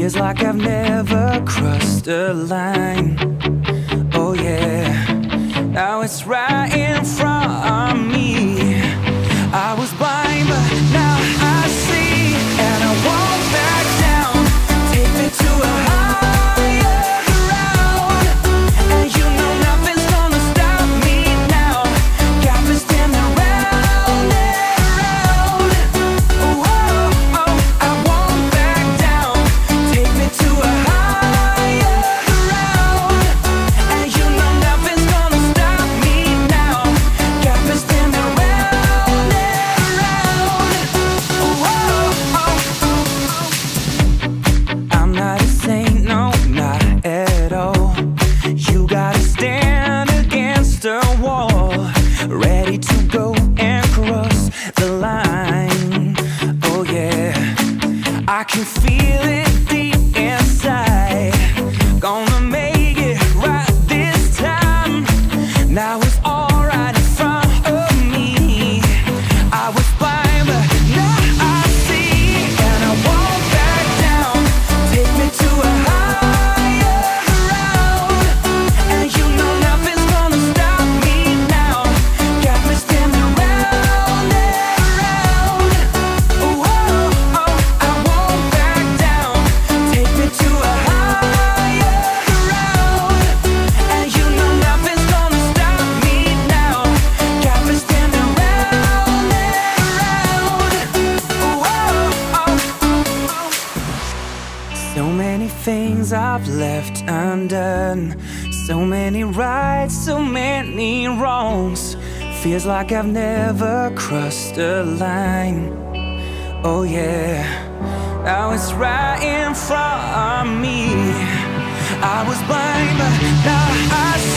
Feels like I've never crossed a line. Oh yeah, now it's right in front of me. I was blind, but now I see, and I won't back down. Take me to a higher ground, and you know nothing's gonna stop me now. Got me standing round and round. Oh, oh, I won't back down. Take me to a higher ground, and you know nothing's gonna stop me now. Got me standing round and round. Oh, oh, oh. I'm not a saint, no, not at all. You gotta stand against a wall, ready to go and cross the line. Oh yeah, I can feel it deep inside. Gonna make it right this time. Now it's all right in front of me. I was blind, but now I see, and I won't back down. Take me to a higher ground, and you know nothing's gonna stop me now. Got me standing round and round. Oh, oh, oh, I won't back down. Take me to a higher ground, and you know nothing's gonna stop me now. Got me standing round and round. Oh, oh, oh. So many things I've left undone, so many rights, so many wrongs. Feels like I've never crossed a line. Oh yeah, now it's right in front of me. I was blind, but now I